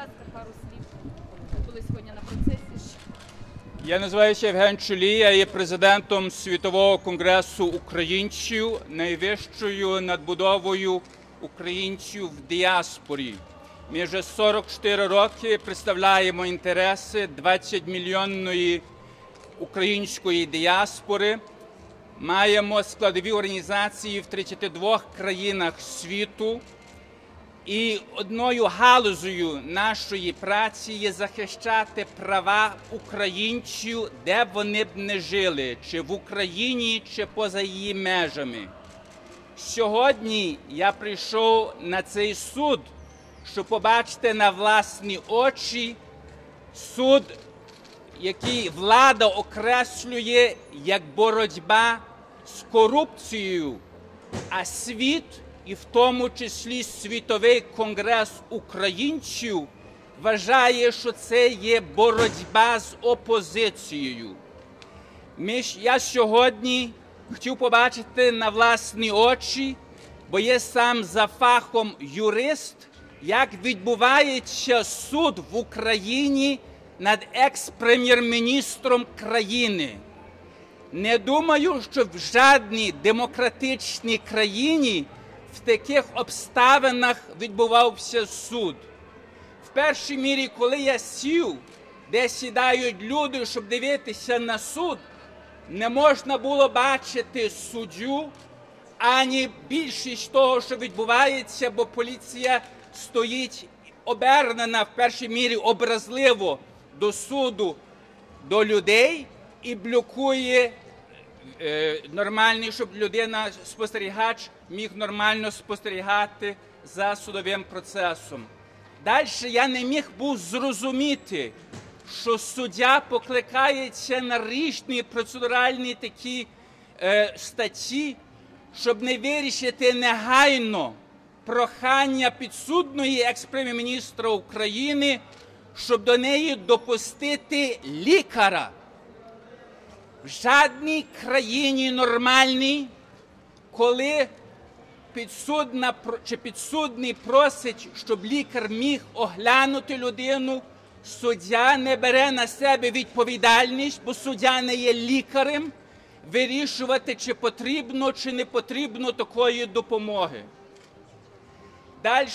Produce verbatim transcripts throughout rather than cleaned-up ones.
ласка, пару слів. Ви були сьогодні на процесі. Я називаюся Євген Чулій, я є президентом Світового конгресу українців, найвищою надбудовою українців в діаспорі. Ми вже сорок чотири роки представляємо інтереси двадцятимільйонної української діаспори. Маємо складові організації в тридцяти двох країнах світу. І одною галузею нашої праці є захищати права українців, де б вони б не жили, чи в Україні, чи поза її межами. Сьогодні я прийшов на цей суд, щоб побачити на власні очі суд, який влада окреслює як боротьба з корупцією, а світ, і в тому числі Світовий конгрес українців, вважає, що це є боротьба з опозицією. Ми, я сьогодні хотів побачити на власні очі, бо я сам за фахом юрист, як відбувається суд в Україні над екс-прем'єр-міністром країни. Не думаю, що в жодній демократичній країні в таких обставинах відбувався суд. В першій мірі, коли я сів, де сідають люди, щоб дивитися на суд, не можна було бачити суддю, ані більшість того, що відбувається, бо поліція стоїть обернена в першій мірі образливо до суду, до людей і блокує е, нормальний, щоб людина, спостерігач, міг нормально спостерігати за судовим процесом. Далі я не міг був зрозуміти, що суддя покликається на різні процедуральні такі е, статті, щоб не вирішити негайно прохання підсудної екс-прем'єр-міністра України, щоб до неї допустити лікаря. В жодній країні нормальній, коли підсудна чи підсудний просить, щоб лікар міг оглянути людину, суддя не бере на себе відповідальність, бо суддя не є лікарем, вирішувати, чи потрібно, чи не потрібно такої допомоги. Далі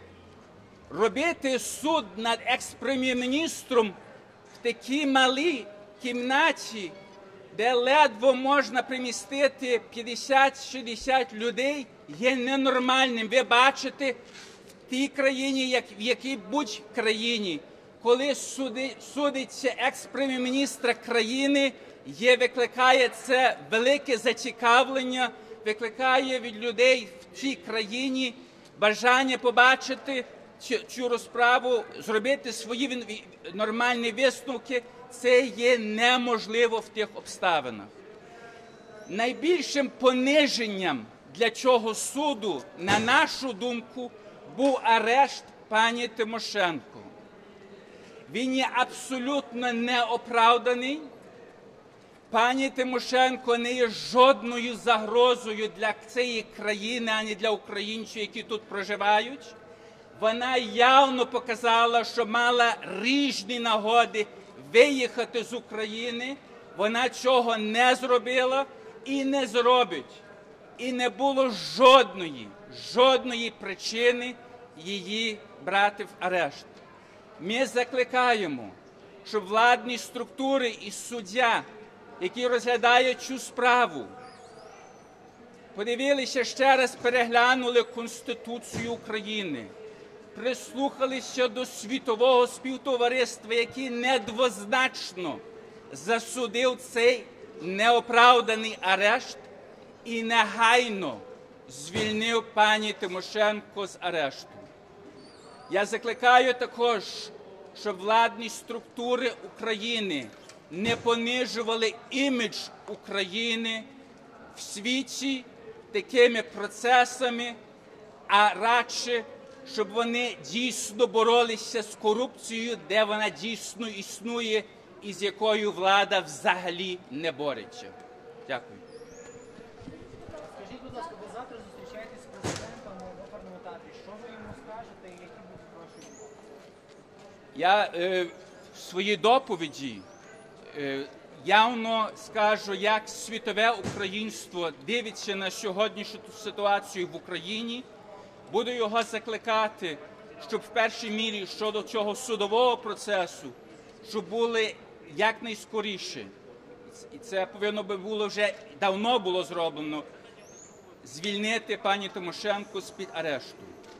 робити суд над екс-прем'єр-міністром в такій малій кімнаті, де ледве можна примістити п'ятдесят-шістдесят людей, є ненормальним. Ви бачите, в тій країні, як в якій будь країні, коли суди, судиться екс-прем'єр-міністра країни, є, викликає це велике зацікавлення, викликає від людей в цій країні бажання побачити цю, цю розправу, зробити свої нормальні висновки. Це є неможливо в тих обставинах. Найбільшим пониженням для цього суду, на нашу думку, був арешт пані Тимошенко. Він є абсолютно неоправданий. Пані Тимошенко не є жодною загрозою для цієї країни, ані для українців, які тут проживають. Вона явно показала, що мала різні нагоди виїхати з України. Вона цього не зробила і не зробить. І не було жодної, жодної причини її брати в арешт. Ми закликаємо, щоб владні структури і суддя, які розглядають цю справу, подивилися ще раз, переглянули Конституцію України, прислухалися до світового співтовариства, який недвозначно засудив цей неоправданий арешт і негайно звільнив пані Тимошенко з арешту. Я закликаю також, щоб владні структури України не понижували імідж України в світі такими процесами, а радше, щоб вони дійсно боролися з корупцією, де вона дійсно існує і з якою влада взагалі не бореться. Дякую. Скажіть, будь ласка, ви завтра зустрічаєтесь з президентом в оперному театрі. Що ви йому скажете і які будуть ваші відповіді? Я е, в своїй доповіді е, явно скажу, як світове українство дивиться на сьогоднішню ситуацію в Україні. Буду його закликати, щоб в першій мірі щодо цього судового процесу, щоб були якнайскоріше, і це повинно би було вже давно було зроблено, звільнити пані Тимошенко з-під арешту.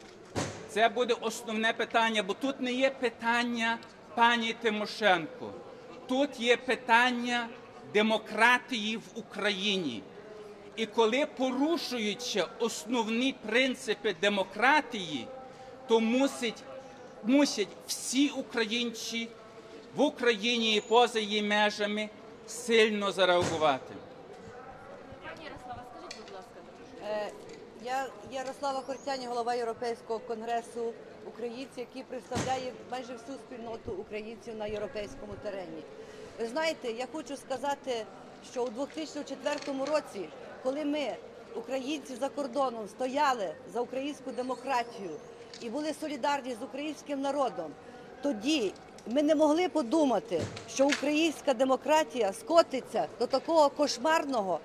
Це буде основне питання, бо тут не є питання пані Тимошенко. Тут є питання демократії в Україні. І коли порушуються основні принципи демократії, то мусить, мусять всі українці в Україні і поза її межами сильно зареагувати. Пані Ярослава, скажіть, будь ласка. Е, Я Ярослава Хортяні, голова Європейського конгресу українців, який представляє майже всю спільноту українців на європейському терені. Ви знаєте, я хочу сказати, що у дві тисячі четвертому році, коли ми, українці за кордоном, стояли за українську демократію і були солідарні з українським народом, тоді ми не могли подумати, що українська демократія скотиться до такого кошмарного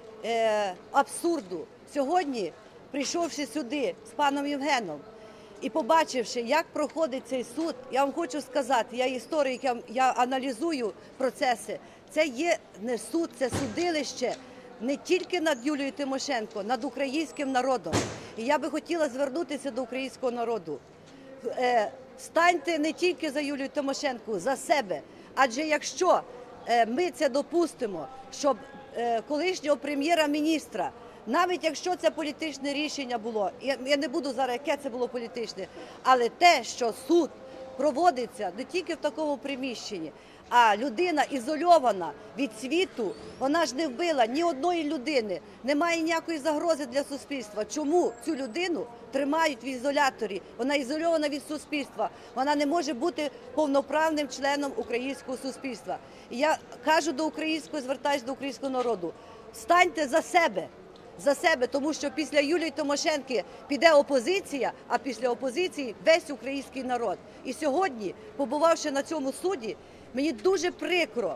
е, абсурду. Сьогодні, прийшовши сюди з паном Євгеном і побачивши, як проходить цей суд, я вам хочу сказати, я історик, я, я аналізую процеси, це є не суд, це судилище не тільки над Юлією Тимошенко, над українським народом. І я би хотіла звернутися до українського народу. Е, станьте не тільки за Юлію Тимошенко, за себе. Адже якщо е, ми це допустимо, щоб е, колишнього прем'єра-міністра, навіть якщо це політичне рішення було, я, я не буду зараз, яке це було політичне, але те, що суд проводиться не тільки в такому приміщенні, а людина ізольована від світу, вона ж не вбила ні одної людини, немає ніякої загрози для суспільства. Чому цю людину тримають в ізоляторі? Вона ізольована від суспільства, вона не може бути повноправним членом українського суспільства. І я кажу до українського, звертаюся до українського народу, станьте за себе. За себе, тому що після Юлії Тимошенки піде опозиція, а після опозиції весь український народ. І сьогодні, побувавши на цьому суді, мені дуже прикро,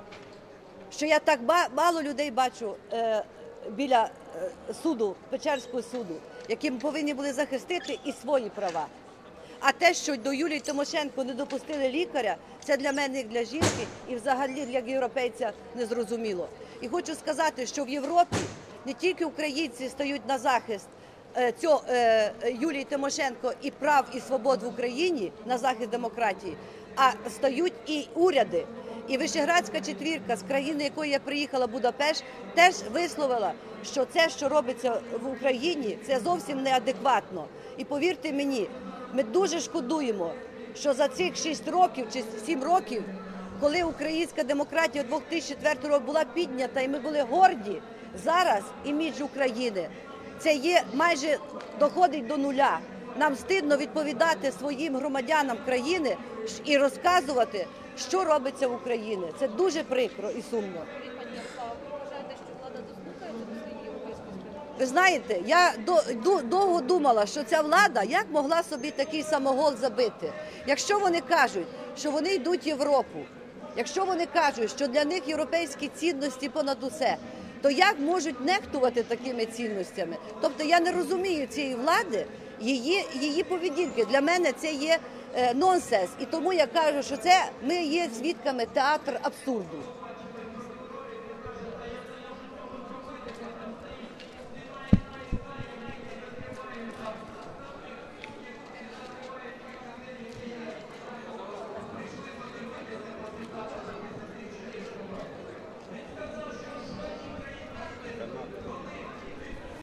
що я так мало людей бачу е, біля е, суду, Печерського суду, які повинні були захистити і свої права. А те, що до Юлії Тимошенко не допустили лікаря, це для мене, як для жінки, і взагалі як європейця незрозуміло. І хочу сказати, що в Європі не тільки українці стають на захист цього, е, Юлії Тимошенко і прав і свобод в Україні, на захист демократії, а стають і уряди. І Вишеградська четвірка, з країни якої я приїхала, Будапешт, теж висловила, що це, що робиться в Україні, це зовсім неадекватно. І повірте мені, ми дуже шкодуємо, що за цих шість років чи сім років, коли українська демократія у дві тисячі четвертому році була піднята і ми були горді, зараз імідж України, це є майже доходить до нуля. Нам стидно відповідати своїм громадянам країни і розказувати, що робиться в Україні. Це дуже прикро і сумно. Пані Ярослава, ви вважаєте, що влада дослухається до своєї європейської спільноти? Ви знаєте, я до, до, довго думала, що ця влада як могла собі такий самогол забити. Якщо вони кажуть, що вони йдуть в Європу, якщо вони кажуть, що для них європейські цінності понад усе, то як можуть нехтувати такими цінностями? Тобто я не розумію цієї влади, її, її поведінки. Для мене це є е, нонсенс. І тому я кажу, що це ми є свідками театру абсурду.